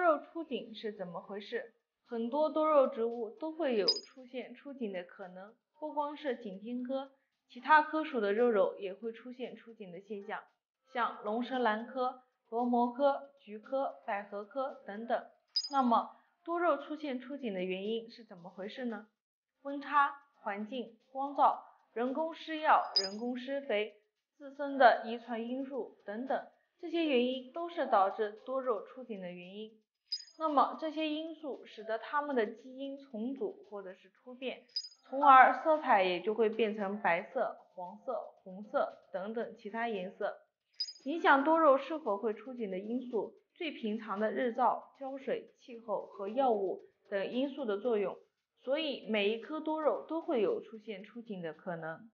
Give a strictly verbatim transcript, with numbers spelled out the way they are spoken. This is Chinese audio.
肉出颈是怎么回事？很多多肉植物都会有出现出颈的可能，不光是景天科，其他科属的肉肉也会出现出颈的现象，像龙舌兰科、罗摩科、菊科、百合科等等。那么多肉出现出颈的原因是怎么回事呢？温差、环境、光照、人工施药、人工施肥、自身的遗传因素等等，这些原因都是导致多肉出颈的原因。那么这些因素使得它们的基因重组或者是突变，从而色彩也就会变成白色、黄色、红色等等其他颜色。影响多肉是否会出颈的因素，最平常的日照、浇水、气候和药物等因素的作用，所以每一颗多肉都会有出现出颈的可能。